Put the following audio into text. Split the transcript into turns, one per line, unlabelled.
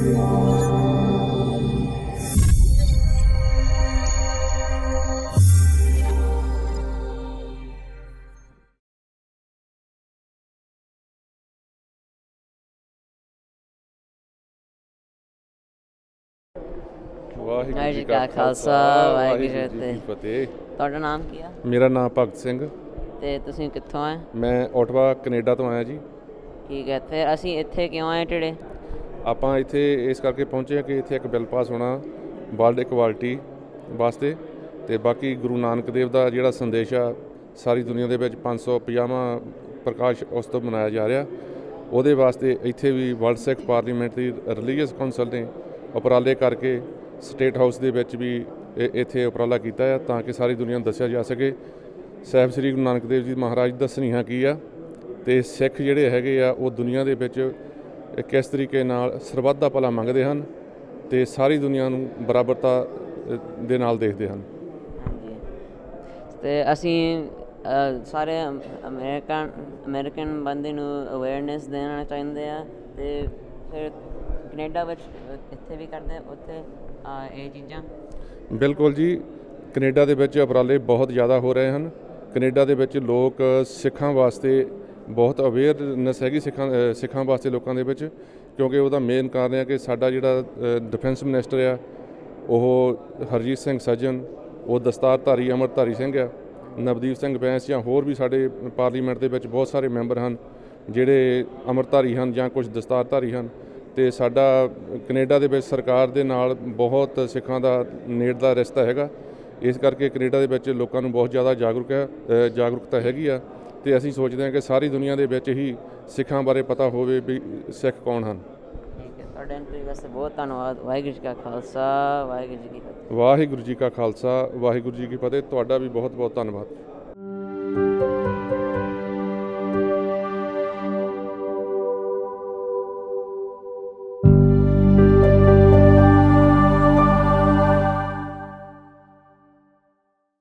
ਵਾਹਿਗੁਰੂ ਜੀ ਕਾ ਖਾਲਸਾ ਵਾਹਿਗੁਰੂ ਜੀ ਕੀ ਫਤਿਹ। ਤੁਹਾਡਾ ਨਾਮ ਕੀ ਆ?
ਮੇਰਾ ਨਾਮ ਭਗਤ ਸਿੰਘ।
ਤੇ ਤੁਸੀਂ ਕਿੱਥੋਂ ਆਏ?
ਮੈਂ ਓਟਵਾ ਕੈਨੇਡਾ ਤੋਂ ਆਇਆ ਜੀ।
ਠੀਕ ਹੈ। ਫਿਰ ਅਸੀਂ ਇੱਥੇ ਕਿਉਂ ਆਏ ਟਿੜੇ?
ਆਪਾਂ ਇੱਥੇ ਇਸ ਕਰਕੇ ਪਹੁੰਚੇ ਹਾਂ ਕਿ ਇੱਥੇ ਇੱਕ ਬਿੱਲ ਪਾਸ ਹੋਣਾ ਵਰਲਡ ਇਕੁਆਲਿਟੀ ਵਾਸਤੇ, ਅਤੇ ਬਾਕੀ ਗੁਰੂ ਨਾਨਕ ਦੇਵ ਦਾ ਜਿਹੜਾ ਸੰਦੇਸ਼ ਆ ਸਾਰੀ ਦੁਨੀਆ ਦੇ ਵਿੱਚ 550ਵਾਂ ਪ੍ਰਕਾਸ਼ ਉਸ ਤੋਂ ਮਨਾਇਆ ਜਾ ਰਿਹਾ, ਉਹਦੇ ਵਾਸਤੇ ਇੱਥੇ ਵੀ ਵਰਲਡ ਸਿੱਖ ਪਾਰਲੀਮੈਂਟ ਦੀ ਰਿਲੀਜੀਅਸ ਕੌਂਸਲ ਨੇ ਉਪਰਾਲੇ ਕਰਕੇ ਸਟੇਟ ਹਾਊਸ ਦੇ ਵਿੱਚ ਵੀ ਇੱਥੇ ਉਪਰਾਲਾ ਕੀਤਾ ਹੈ ਤਾਂ ਕਿ ਸਾਰੀ ਦੁਨੀਆ ਨੂੰ ਦੱਸਿਆ ਜਾ ਸਕੇ ਸਾਹਿਬ ਸ੍ਰੀ ਗੁਰੂ ਨਾਨਕ ਦੇਵ ਜੀ ਮਹਾਰਾਜ ਦਾ ਸੁਨੇਹਾ ਕੀ ਆ, ਅਤੇ ਸਿੱਖ ਜਿਹੜੇ ਹੈਗੇ ਆ ਉਹ ਦੁਨੀਆ ਦੇ ਵਿੱਚ ਕਿਸ ਤਰੀਕੇ ਨਾਲ ਸਰਬੱਤ ਦਾ ਭਲਾ ਮੰਗਦੇ ਹਨ ਅਤੇ ਸਾਰੀ ਦੁਨੀਆ ਨੂੰ ਬਰਾਬਰਤਾ ਦੇ ਨਾਲ ਦੇਖਦੇ ਹਨ।
ਹਾਂਜੀ, ਅਤੇ ਅਸੀਂ ਸਾਰੇ ਅਮਰੀਕਨ ਬੰਦੇ ਨੂੰ ਅਵੇਅਰਨੈਸ ਦੇਣਾ ਚਾਹੁੰਦੇ ਆ, ਅਤੇ ਫਿਰ ਕੈਨੇਡਾ ਵਿੱਚ ਇੱਥੇ ਵੀ ਕਰਦੇ ਉੱਥੇ ਇਹ ਚੀਜ਼ਾਂ।
ਬਿਲਕੁਲ ਜੀ, ਕੈਨੇਡਾ ਦੇ ਵਿੱਚ ਉਪਰਾਲੇ ਬਹੁਤ ਜ਼ਿਆਦਾ ਹੋ ਰਹੇ ਹਨ। ਕੈਨੇਡਾ ਦੇ ਵਿੱਚ ਲੋਕ ਸਿੱਖਾਂ ਵਾਸਤੇ ਬਹੁਤ ਅਵੇਅਰਨੈਸ ਹੈਗੀ ਸਿੱਖਾਂ ਵਾਸਤੇ ਲੋਕਾਂ ਦੇ ਵਿੱਚ, ਕਿਉਂਕਿ ਉਹਦਾ ਮੇਨ ਕਾਰਨ ਹੈ ਕਿ ਸਾਡਾ ਜਿਹੜਾ ਡਿਫੈਂਸ ਮਿਨਿਸਟਰ ਆ ਉਹ ਹਰਜੀਤ ਸਿੰਘ ਸੱਜਣ, ਉਹ ਦਸਤਾਰਧਾਰੀ ਅੰਮ੍ਰਿਤਧਾਰੀ ਸਿੰਘ ਆ। ਨਵਦੀਪ ਸਿੰਘ ਬੈਂਸ ਜਾਂ ਹੋਰ ਵੀ ਸਾਡੇ ਪਾਰਲੀਮੈਂਟ ਦੇ ਵਿੱਚ ਬਹੁਤ ਸਾਰੇ ਮੈਂਬਰ ਹਨ ਜਿਹੜੇ ਅੰਮ੍ਰਿਤਧਾਰੀ ਹਨ ਜਾਂ ਕੁਝ ਦਸਤਾਰਧਾਰੀ ਹਨ, ਅਤੇ ਸਾਡਾ ਕੈਨੇਡਾ ਦੇ ਵਿੱਚ ਸਰਕਾਰ ਦੇ ਨਾਲ ਬਹੁਤ ਸਿੱਖਾਂ ਦਾ ਨੇੜਲਾ ਰਿਸ਼ਤਾ ਹੈਗਾ। ਇਸ ਕਰਕੇ ਕੈਨੇਡਾ ਦੇ ਵਿੱਚ ਲੋਕਾਂ ਨੂੰ ਬਹੁਤ ਜ਼ਿਆਦਾ ਜਾਗਰੂਕਤਾ ਹੈਗੀ ਆ, ਅਤੇ ਅਸੀਂ ਸੋਚਦੇ ਹਾਂ ਕਿ ਸਾਰੀ ਦੁਨੀਆ ਦੇ ਵਿੱਚ ਹੀ ਸਿੱਖਾਂ ਬਾਰੇ ਪਤਾ ਹੋਵੇ ਵੀ ਸਿੱਖ ਕੌਣ ਹਨ।
ਠੀਕ ਹੈ, ਤੁਹਾਡੇ ਇੰਟਰਵਿਊ ਵਾਸਤੇ ਬਹੁਤ ਧੰਨਵਾਦ। ਵਾਹਿਗੁਰੂ ਜੀ ਕਾ ਖਾਲਸਾ ਵਾਹਿਗੁਰੂ ਜੀ ਕੀ ਫਤਿਹ।
ਵਾਹਿਗੁਰੂ ਜੀ ਕਾ ਖਾਲਸਾ ਵਾਹਿਗੁਰੂ ਜੀ ਕੀ ਫਤਿਹ। ਤੁਹਾਡਾ ਵੀ ਬਹੁਤ ਬਹੁਤ ਧੰਨਵਾਦ।